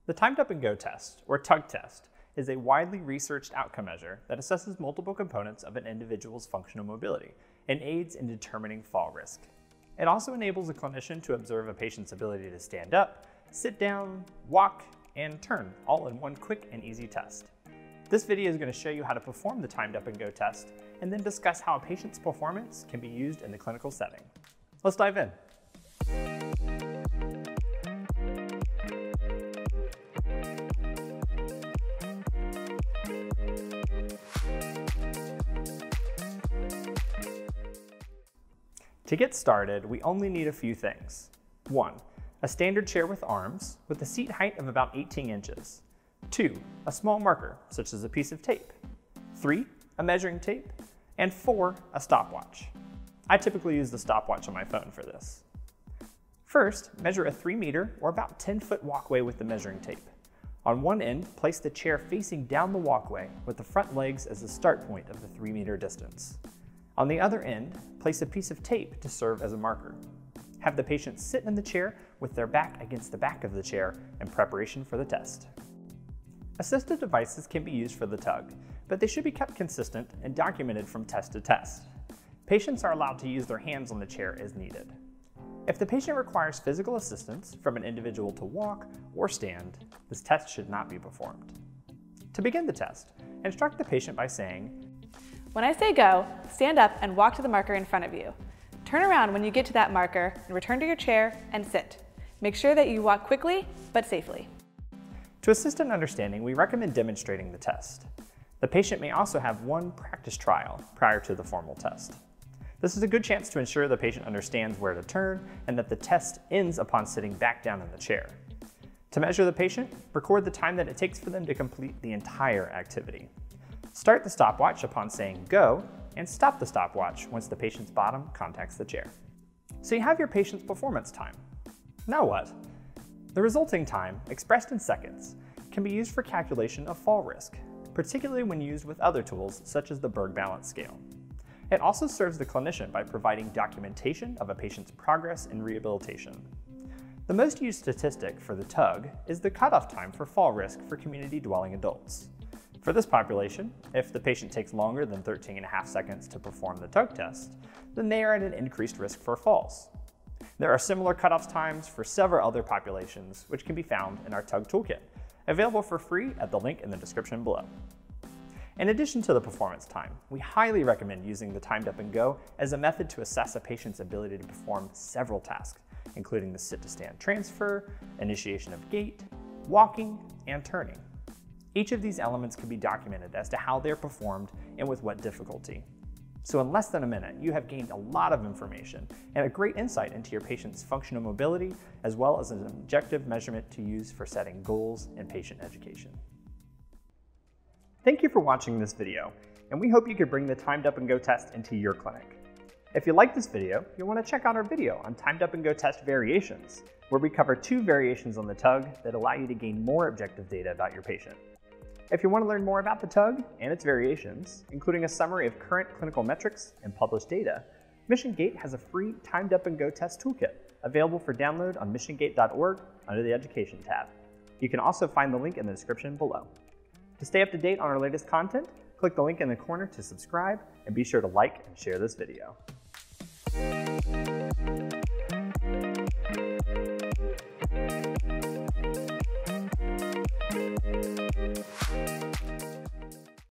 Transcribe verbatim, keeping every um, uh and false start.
The Timed Up and Go test, or T U G test, is a widely researched outcome measure that assesses multiple components of an individual's functional mobility and aids in determining fall risk. It also enables a clinician to observe a patient's ability to stand up, sit down, walk, and turn, all in one quick and easy test. This video is going to show you how to perform the Timed Up and Go test and then discuss how a patient's performance can be used in the clinical setting. Let's dive in. To get started, we only need a few things. One, a standard chair with arms with a seat height of about eighteen inches. Two, a small marker, such as a piece of tape. Three, a measuring tape. And four, a stopwatch. I typically use the stopwatch on my phone for this. First, measure a three meter or about ten foot walkway with the measuring tape. On one end, place the chair facing down the walkway with the front legs as the start point of the three meter distance. On the other end, place a piece of tape to serve as a marker. Have the patient sit in the chair with their back against the back of the chair in preparation for the test. Assistive devices can be used for the T U G, but they should be kept consistent and documented from test to test. Patients are allowed to use their hands on the chair as needed. If the patient requires physical assistance from an individual to walk or stand, this test should not be performed. To begin the test, instruct the patient by saying, "When I say go, stand up and walk to the marker in front of you. Turn around when you get to that marker and return to your chair and sit. Make sure that you walk quickly but safely." To assist in understanding, we recommend demonstrating the test. The patient may also have one practice trial prior to the formal test. This is a good chance to ensure the patient understands where to turn and that the test ends upon sitting back down in the chair. To measure the patient, record the time that it takes for them to complete the entire activity. Start the stopwatch upon saying go, and stop the stopwatch once the patient's bottom contacts the chair. So you have your patient's performance time. Now what? The resulting time, expressed in seconds, can be used for calculation of fall risk, particularly when used with other tools such as the Berg Balance Scale. It also serves the clinician by providing documentation of a patient's progress in rehabilitation. The most used statistic for the T U G is the cutoff time for fall risk for community-dwelling adults. For this population, if the patient takes longer than thirteen and a half seconds to perform the T U G test, then they are at an increased risk for falls. There are similar cutoff times for several other populations, which can be found in our T U G Toolkit, available for free at the link in the description below. In addition to the performance time, we highly recommend using the Timed Up and Go as a method to assess a patient's ability to perform several tasks, including the sit-to-stand transfer, initiation of gait, walking, and turning. Each of these elements can be documented as to how they're performed and with what difficulty. So in less than a minute, you have gained a lot of information and a great insight into your patient's functional mobility, as well as an objective measurement to use for setting goals in patient education. Thank you for watching this video, and we hope you could bring the Timed Up and Go test into your clinic. If you like this video, you'll want to check out our video on Timed Up and Go test variations, where we cover two variations on the T U G that allow you to gain more objective data about your patient. If you want to learn more about the T U G and its variations, including a summary of current clinical metrics and published data, Mission Gait has a free Timed Up and Go test toolkit available for download on mission gait dot org under the Education tab. You can also find the link in the description below. To stay up to date on our latest content, click the link in the corner to subscribe, and be sure to like and share this video.